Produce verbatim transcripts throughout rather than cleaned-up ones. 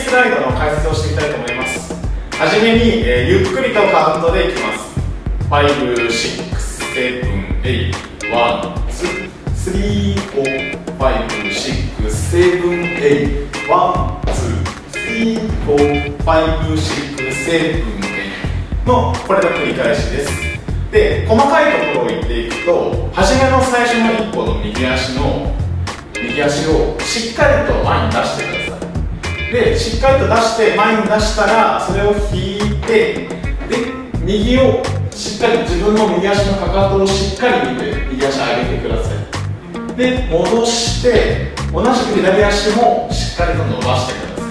スライドの解説をしていきたいと思います。はじめに、えー、ゆっくりとカウントでいきます。ファイブ、シックス、セブン、エイト、ワン、ツー、スリー、フォー、ファイブ、シックス、セブン、エイト、ワン、ツー、スリー、フォー、ファイブ、シックス、セブン、エイトのこれの繰り返しです。で、細かいところを言っていくと、初めの最初の一歩の右足の右足をしっかりと前に出してください。で、しっかりと出して前に出したら、それを引いて、で、右をしっかり自分の右足のかかとをしっかり見て右足上げてください。で、戻して同じく左足もしっかりと伸ばしてく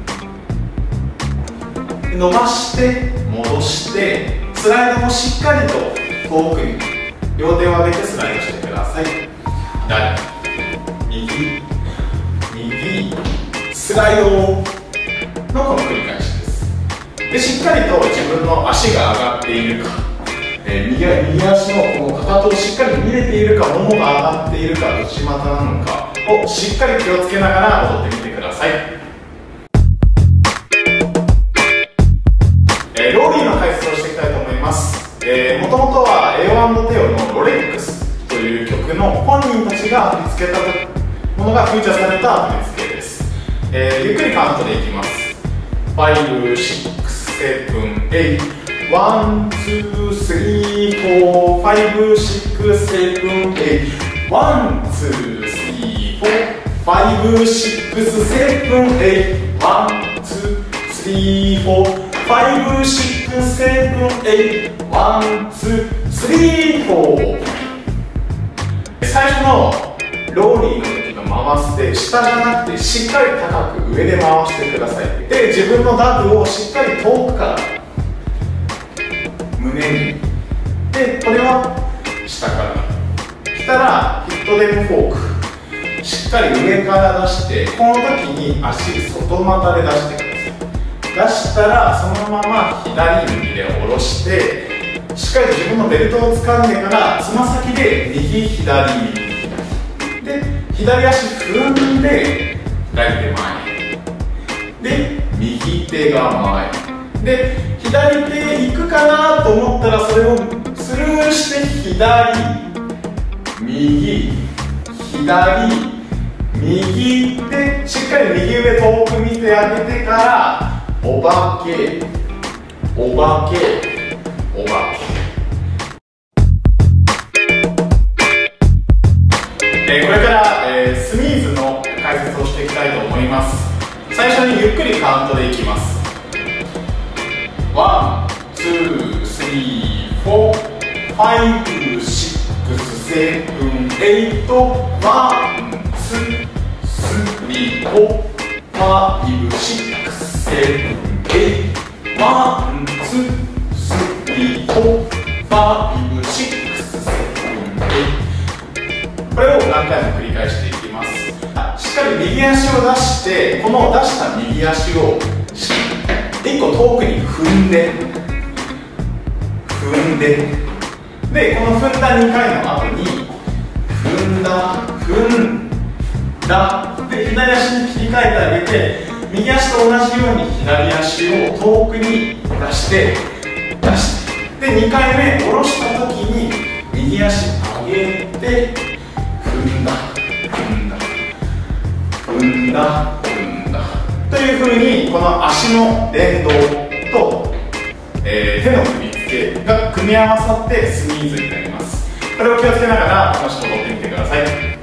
ださい。で、伸ばして戻してスライドもしっかりと遠くに両手を上げてスライドしてください。左右右スライドのこの繰り返しです。で、しっかりと自分の足が上がっているか、えー、右, 右足のこのかかとをしっかり見れているか、ももが上がっているか、内股なのかをしっかり気をつけながら踊ってみてください。えー、ローリーの解説をしていきたいと思います。もともとはエオ&テオのロレックスという曲の本人たちが振り付けたものがフューチャーされた振り付けです。えー、ゆっくりカウントでいきます。ファイブ、シックス、セブン、エイト、ワン、ツー、スリー、フォー、ファイブ、シックス、セブン、エイト、ワン、ツー、スリー、フォー、ファイブ、シックス、セブン、エイト、ワン、ツー、スリー、フォー、ファイブ、シックス、セブン、エイト、ワン、ツー、スリー、フォー。最初のローリーの時の回すで下じゃなくてしっかり高く上で回してください。で、自分のダブをしっかり遠くから胸に、でこれは下から来たらヒットデムフォークしっかり上から出して、この時に足外股で出してください。出したらそのまま左右で下ろして、しっかりと自分のベルトを掴んでからつま先で右左右で左足踏んで左手前で右手が前で、左手行くかなと思ったらそれをスルーして左右左右でしっかり右上遠く見てあげてから、お化けお化けお化け。えー、これから、えー、スミーズの解説をしていきたいと思います。最初にゆっくりカウントでいきます。ワン、ツー、スリー、フォー、ファイブ、シックス、セブン、エイト、ワン、ツー、スリー、フォー、ファイブ、シックス、セブン、エイト、ワン、ツー、スリー、フォー、ファイブ、シックス、セブン、エイト。これを何回も繰り返していきます。しっかり右足を出して、この出した右足をいっこ遠くに踏んで踏んでで、この踏んだにかいの後に踏んだ踏んだで、左足に切り替えてあげて、右足と同じように左足を遠くに出して出してで、にかいめ下ろした時に右足上げて踏んだ踏んだ踏んだ踏んだというふうに、この足の連動と、えー、手の振り付けが組み合わさってスミーズになります。これを気をつけながら楽しく踊ってみてください。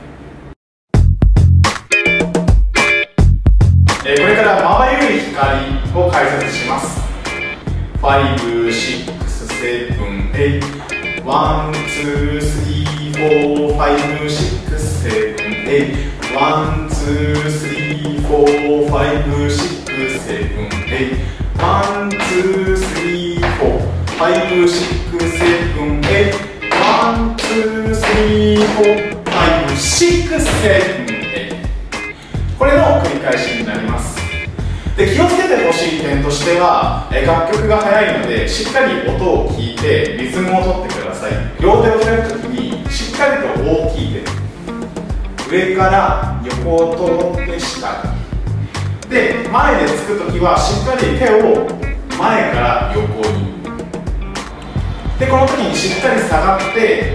えー、これからまばゆい光を解説します。ファイブ、シックス、セブン、エイト、ワン、ツー、スリー、フォー、ファイブ、シックス、セブン、エイト、ワン、ツー、スリー、フォー、ファイブ、シックス、セブン、エイト、ワン、ツー、スリー、フォー、ファイブ、シックス、セブン、エイト、ワン、ツー、スリー、フォー、ファイブ、シックス、セブン、エイト。これの繰り返しになります。で、気をつけてほしい点としては、え楽曲が速いのでしっかり音を聞いてリズムを取ってください。両手を開くときにしっかりと大きい手、上から横を通って下にで前でつくときはしっかり手を前から横に、でこの時にしっかり下がって、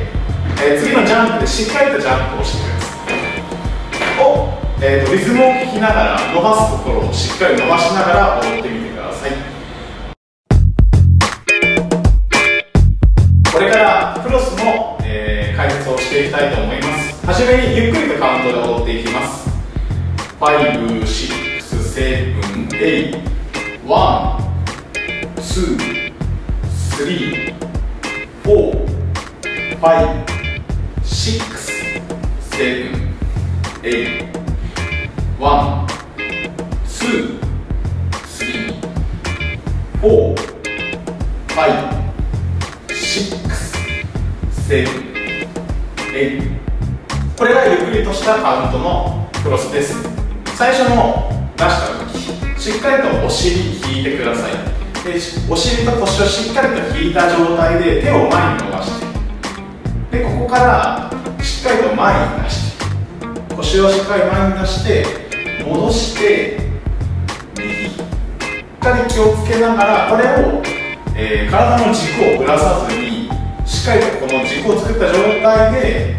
えー、次のジャンプでしっかりとジャンプをしてください。を、えー、とリズムを聴きながら伸ばすところをしっかり伸ばしながら踊ってみてください。これからクロスの、えー、解説をしていきたいと思います。はじめにゆっくりとカウントで踊っていきます。ファイブ、シックス、セブン、エイト、ワン、ツー、スリー、フォー、ファイブ、シックス、セブン、エイト、ワン、ツー、スリー、フォー、ファイブ、シックス、セブン、エイト。これがゆっくりとしたカウントのクロスです。最初の出した時、しっかりとお尻引いてください。でお尻と腰をしっかりと引いた状態で手を前に伸ばして、でここからしっかりと前に出して、腰をしっかり前に出して戻して右、しっかり気をつけながらこれを、えー、体の軸をぶらさずにしっかりとこの軸を作った状態で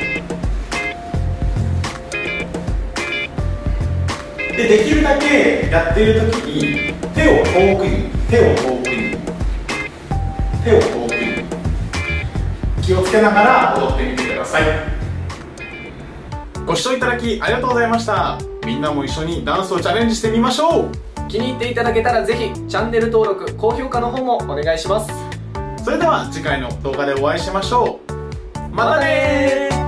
でできるだけやっているときに手を遠くに手を遠くに手を遠くに気をつけながら踊ってみてください。ご視聴いただきありがとうございました。みんなも一緒にダンスをチャレンジしてみましょう。 気に入っていただけたらぜひチャンネル登録高評価の方もお願いします。 それでは次回の動画でお会いしましょう。またねー。